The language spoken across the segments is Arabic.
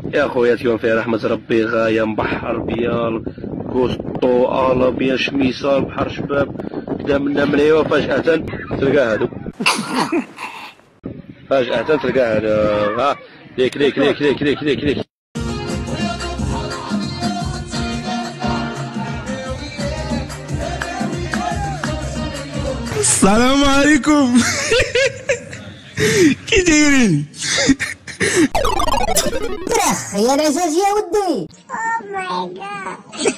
يا خويا اليوم فيه رحمة ربي غاية، مبحر بيال كوسطو آلا بيان شميسة البحر شباب كدا منا مليا، وفجأة تلقى هادو فجأة تلقى هادو. ها ليك ليك ليك ليك ليك ليك ليك. السلام عليكم. كي دايرين؟ ترخ يا العجاج يا ودي. او ماي جاد.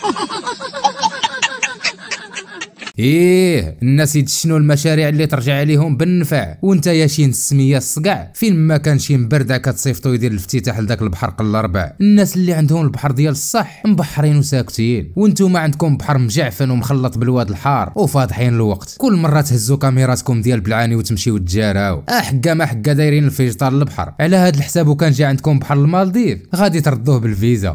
الناس يدشنوا المشاريع اللي ترجع عليهم بالنفع، وانت يا شي السميه الصقع فين ما كان شي مبرده كتصيفطو يدير الافتتاح لذاك البحر قل ربع. الناس اللي عندهم البحر ديال الصح مبحرين وساكتين، وانتم عندكم بحر مجعفن ومخلط بالواد الحار وفاضحين الوقت. كل مره تهزوا كاميراتكم ديال بالعاني وتمشيو تجاراو حقا ما حقا دايرين الفيجيتار البحر. على هاد الحساب وكان جا عندكم بحر المالديف غادي تردوه بالفيزا.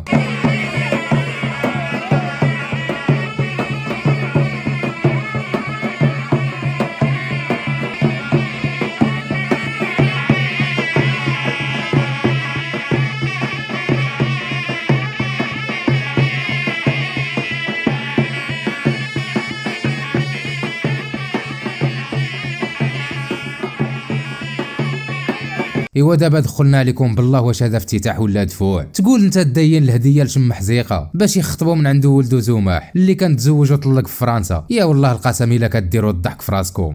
ايوا دابا دخلنا عليكم بالله، واش هذا افتتاح ولا دفوع؟ تقول انت تدين الهديه لشم حزيقه باش يخطبوا من عنده ولدو زماح اللي كان تزوج وطلق في فرنسا. يا والله القسم الا كديروا الضحك في راسكم.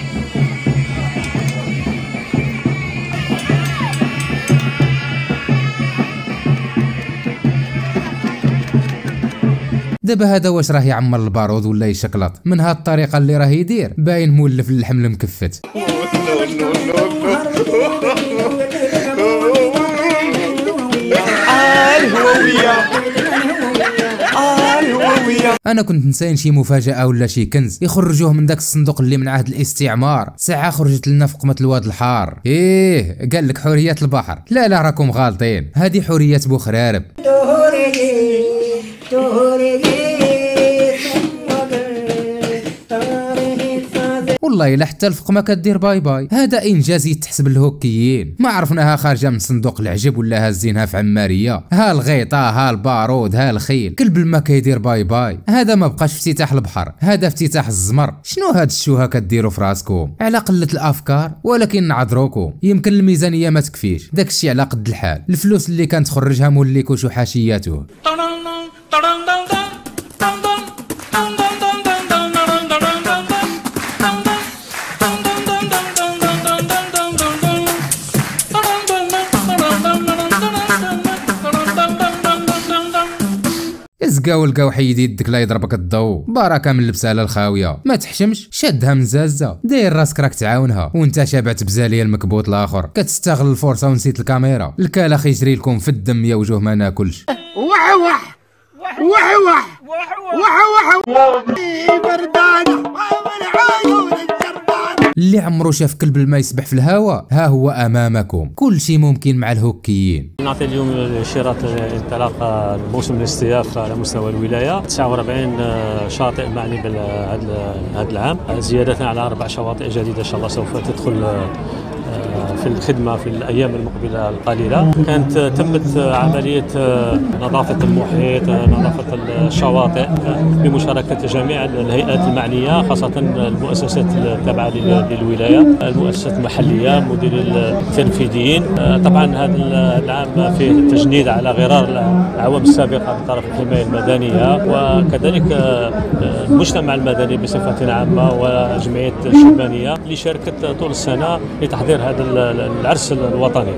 دابا هذا واش راه يعمر البارود ولا يشكلط؟ من هاد الطريقه اللي راه يدير باين مولف اللحم المكفت. انا كنت نساين شي مفاجاه ولا شي كنز يخرجوه من داك الصندوق اللي من عهد الاستعمار. ساعه خرجت لنا فقمه الواد الحار. قال لك حوريه البحر. لا راكم غالطين، هذه حوريه بوخرارب. والله الا حتى الفقمه كدير باي باي. هذا انجاز يتحسب الهوكيين. ما عرفناها خارجه من صندوق العجب ولا هازينها في عماريه. ها الغيطه ها البارود ها الخيل، كلب ما كيدير باي باي. هذا ما بقاش افتتاح البحر، هذا افتتاح الزمر. شنو هاد الشوهه كديروا في راسكم على قله الافكار؟ ولكن نعذروكم، يمكن الميزانيه ما تكفيش. داكشي على قد الحال. الفلوس اللي كانت تخرجها موليكوش وحاشياته. زقاو لقاو حيد يدك لا يضربك الضو. بركه من لبسها على الخاويه، ما تحشمش شادها من زازه. داير راسك راك تعاونها وانت شابعت بزاليه المكبوت الاخر. كتستغل الفرصه ونسيت الكاميرا. الكاله يجري لكم في الدم يا وجوه ما ناكلش. وح وح وح وح وح وح بردانه اللي عمرو شاف كلب الماء يسبح في الهواء ها هو امامكم. كل شيء ممكن مع الهوكيين. نعطي اليوم اشاره انطلاق موسم الاستياف على مستوى الولايه. 49 شاطئ معني بهذا العام، زياده على 4 شواطئ جديده ان شاء الله سوف تدخل في الخدمه في الايام المقبله القليله. كانت تمت عمليه نظافه المحيط، نظافه الشواطئ بمشاركه جميع الهيئات المعنيه، خاصه المؤسسات التابعه للولايه، المؤسسات المحليه، المديرين التنفيذيين. طبعا هذا العام فيه تجنيد على غرار الاعوام السابقه من طرف الحمايه المدنيه، وكذلك المجتمع المدني بصفه عامه والجمعيات الشبانيه اللي شاركت طول السنه لتحضير هذا العرس الوطني.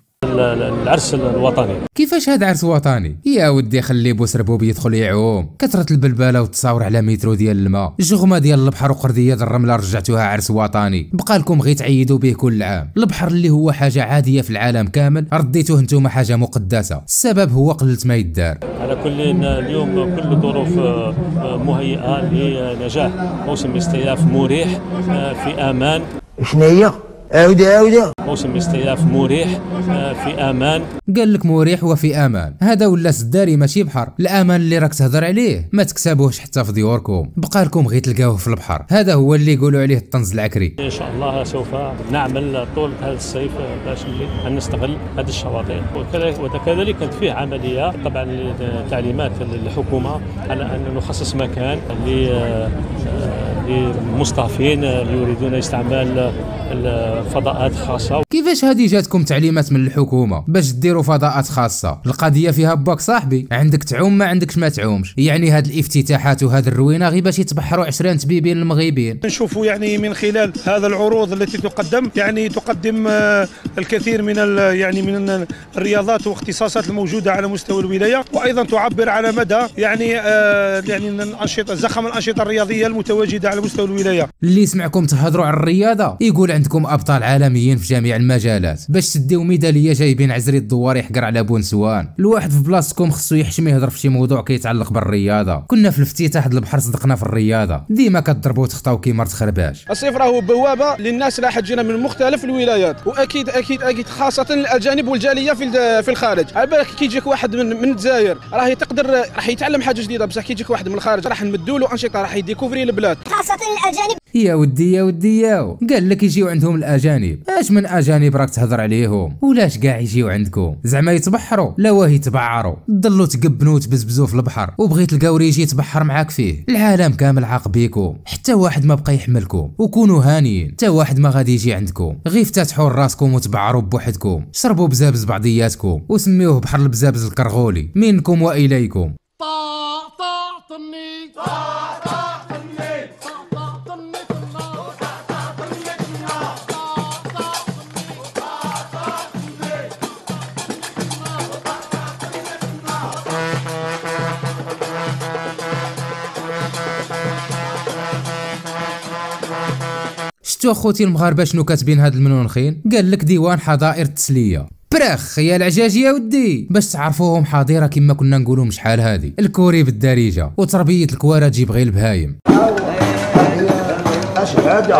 كيفاش هذا عرس وطني؟ يا ودي خلي بوسربوب يدخل يعوم. كثرة البلبله والتصاور على مترو ديال الماء، الجغمه ديال البحر وقرديه الرمله رجعتوها عرس وطني. بقى لكم غير تعيدوا به كل عام. البحر اللي هو حاجه عاديه في العالم كامل رديتوه نتوما حاجه مقدسه. السبب هو قله ما يدار. على كل اليوم كل الظروف مهيئه لنجاح موسم الاستياف مريح في امان. شنو هي؟ عودة موسم الاستئناف مريح، في امان. قال لك مريح وفي امان، هذا ولا سداري ماشي بحر. الامان اللي راك تهضر عليه ما تكسبوهش حتى في ديوركم، بقى لكم غير تلقاوه في البحر. هذا هو اللي يقولوا عليه الطنز العكري. ان شاء الله سوف نعمل طول هذا الصيف باش نستغل هذه الشواطئ، وكذلك كانت فيه عمليه طبعا تعليمات للحكومه على ان نخصص مكان للمستضيفين اللي يريدون استعمال الفضاءات خاصه. كيفاش هذه جاتكم تعليمات من الحكومه باش ديروا فضاءات خاصه؟ القضيه فيها باك صاحبي، عندك تعوم ما عندكش ما تعومش. يعني هاد الافتتاحات وهاد الروينه غير باش يتبحروا 20 تبيبين المغيبين. نشوفوا يعني من خلال هذا العروض التي تقدم، يعني تقدم الكثير من من الرياضات واختصاصات الموجوده على مستوى الولايه، وايضا تعبر على مدى يعني الانشطه زخم الانشطه الرياضيه المتواجده على مستوى الولايه. اللي يسمعكم تهضروا على الرياضه يقول عندكم ابطال عالميين في جميع المجالات، باش تديو ميداليه جايبين عزري الدوار يحقر على بونسوان. الواحد في بلاصتكم خصو يحشم يهضر في شي موضوع كيتعلق بالرياضه. كنا في الافتتاح د البحر صدقنا في الرياضه، ديما كتضربوا وتخطاو كيما تخرباش. الصيف راهو بوابه للناس اللي حجينا من مختلف الولايات، واكيد اكيد اكيد خاصه الاجانب والجاليه في الخارج. على بالك كي يجيك واحد من الجزائر راح يتعلم حاجه جديده، بصح كي يجيك واحد من الخارج راح نمدوا له انشطه، راح يديكوفري البلاد، خاصة الأجانب. يا ودي يا ودي ياو، قال لك يجيو عندهم الاجانب. اش من اجانب راك تهضر عليهم؟ ولاش كاع يجيو عندكم؟ زعما يتبحروا؟ لا واه يتبعروا، تضلوا تقبنوا وتبزبزوا في البحر، وبغيت تلقاو يجي يتبحر معاك فيه. العالم كامل عاق بيكم، حتى واحد ما بقى يحملكم. وكونوا هانيين، حتى واحد ما غادي يجي عندكم. غير فتحوا راسكم وتبعروا بوحدكم، شربوا بزابز بعضياتكم وسميوه بحر البزابز الكرغولي منكم واليكم. شتو اخوتي المغاربه شنو كاتبين هاد المنونخين؟ قال لك ديوان حظائر التسليه. برخ يا العجاج يا ودي، باش تعرفوهم حاضره كما كنا نقولوا من شحال هادي. الكوري بالدارجه وتربيه الكواره تجيب غير البهايم. اشهد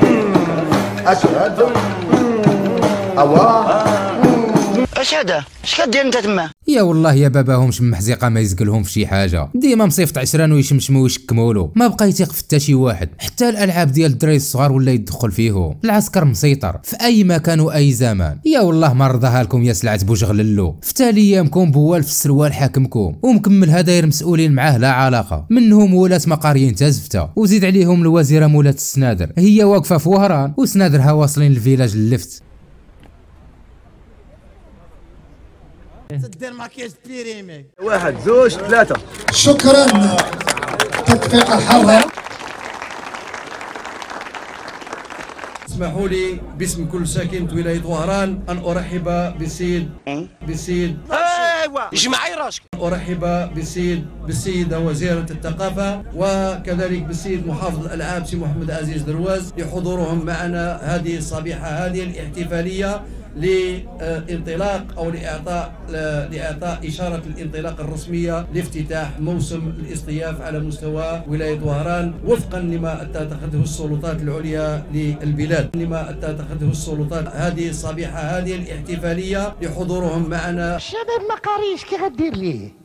اشهد اش كدير انت تما؟ يا والله يا باباهم محزقه ما يزقلهم في شي حاجه، ديما مصيفط عشران ويشمشموا ويشكمولو، ما بقى يثيق في حتى شي واحد. حتى الالعاب ديال الدراري الصغار ولا يدخل فيهم. العسكر مسيطر في اي مكان واي زمان. يا والله ما رضاها لكم يا سلعه بوجغللو. في تالي ايامكم بوال في السروال حاكمكم، ومكمل هداير مسؤولين معاه لا علاقه. منهم ولات مقاريين تازفته، وزيد عليهم الوزيره مولات السنادر، هي واقفه في وهران وسنادرها واصلين للفيلاج اللفت. واحد زوج ثلاثة. شكرا تطبيق الحظر. اسمحوا لي باسم كل ساكن ولاية وهران أن أرحب بالسيد اجمعي راسك. أرحب بالسيدة وزيرة الثقافة، وكذلك بالسيد محافظ الألعاب سي محمد عزيز درواز لحضورهم معنا هذه الصبيحة، هذه الاحتفالية لانطلاق او لاعطاء اشاره الانطلاق الرسميه لافتتاح موسم الاصطياف على مستوى ولايه وهران، وفقا لما تتخذه السلطات العليا للبلاد. هذه الصبيحه، هذه الاحتفاليه لحضورهم معنا. الشباب ما قاريش كي غدير ليه.